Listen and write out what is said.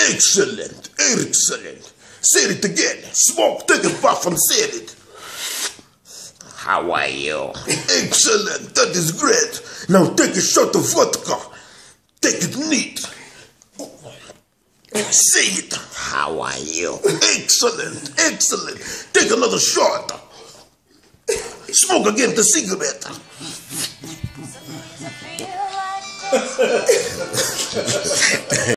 Excellent, excellent. Say it again. Smoke, take a puff and say it. How are you? Excellent, that is great. Now take a shot of vodka. Take it neat. Say it. How are you? Excellent, excellent. Take another shot. Smoke again the cigarette.